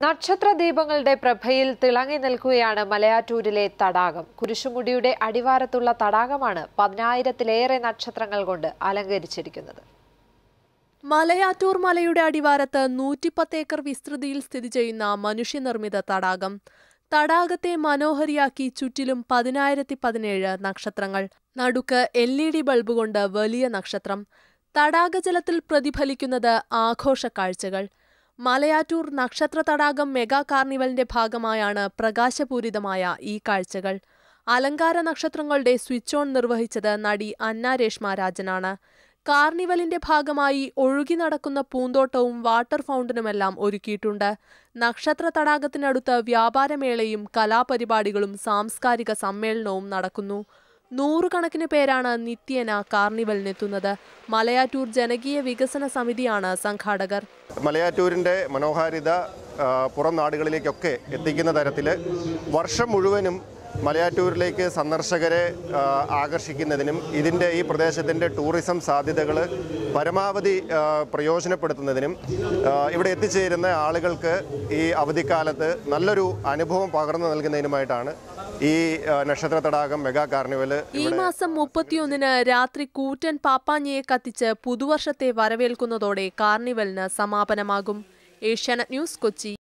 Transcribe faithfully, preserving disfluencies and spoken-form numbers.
നക്ഷത്ര ദീപങ്ങളുടെ പ്രഭയിൽ തിളങ്ങി നിൽക്കുകയാണ് മലയാറ്റൂരിലെ തടാകം. കുരിശുമുടിയുടെ അടിവാരത്തുള്ള തടാകമാണ് പതിനായിരത്തിലേറെ നക്ഷത്രങ്ങൾ കൊണ്ട് അലങ്കരിച്ചിരിക്കുന്നത്. മലയാറ്റൂർ മലയുടെ അടിവാരത്ത് നൂറ്റിപ്പത്ത് ഏക്കർ വിസ്തൃതിയിൽ സ്ഥിതി ചെയ്യുന്ന മനുഷ്യനിർമ്മിത തടാകം. തടാകത്തെ മനോഹരിയാക്കി ചുറ്റിലും പതിനായിരത്തി പതിനേഴ് നക്ഷത്രങ്ങൾ. നടുക്ക് എൽ ഇ ഡി ബൾബ് കൊണ്ട് വലിയ നക്ഷത്രം. തടാകജലത്തിൽ പ്രതിഫലിക്കുന്നത് ആഘോഷ കാഴ്ചകൾ. മലയാറ്റൂർ നക്ഷത്ര തടാകം മെഗാ കാർണിവലിന്റെ ഭാഗമായാണ് പ്രകാശപൂരിതമായ ഈ കാഴ്ചകൾ. അലങ്കാര നക്ഷത്രങ്ങളുടെ സ്വിച്ച് ഓൺ നിർവഹിച്ചത് നടി അന്ന രേഷ്മ രാജനാണ്. കാർണിവലിന്റെ ഭാഗമായി ഒഴുകി നടക്കുന്ന പൂന്തോട്ടവും വാട്ടർ ഫൗണ്ടനുമെല്ലാം ഒരുക്കിയിട്ടുണ്ട്. നക്ഷത്ര തടാകത്തിനടുത്ത് വ്യാപാരമേളയും കലാപരിപാടികളും സാംസ്കാരിക സമ്മേളനവും നടക്കുന്നു. നൂറുകണക്കിന് പേരാണ് നിത്യേന കാർണിവലിനെത്തുന്നത്. മലയാറ്റൂർ ജനകീയ വികസന സമിതിയാണ് സംഘാടകർ. മലയാറ്റൂരിൻ്റെ മനോഹാരിത പുറം നാടുകളിലേക്കൊക്കെ എത്തിക്കുന്ന തരത്തിൽ വർഷം മുഴുവനും മലയാറ്റൂരിലേക്ക് സന്ദർശകരെ ആകർഷിക്കുന്നതിനും ഇതിൻ്റെ ഈ പ്രദേശത്തിൻ്റെ ടൂറിസം സാധ്യതകൾ പരമാവധി പ്രയോജനപ്പെടുത്തുന്നതിനും ഇവിടെ എത്തിച്ചേരുന്ന ആളുകൾക്ക് ഈ അവധിക്കാലത്ത് നല്ലൊരു അനുഭവം പകർന്നു നൽകുന്നതിനുമായിട്ടാണ് ഈ നക്ഷത്ര തടാകം മെഗാ കാർണിവൽ. ഈ മാസം മുപ്പത്തിയൊന്നിന് രാത്രി കൂറ്റൻ പാപ്പാഞ്ഞിയെ കത്തിച്ച് പുതുവർഷത്തെ വരവേൽക്കുന്നതോടെ കാർണിവലിന് സമാപനമാകും. ഏഷ്യാനെറ്റ് ന്യൂസ്, കൊച്ചി.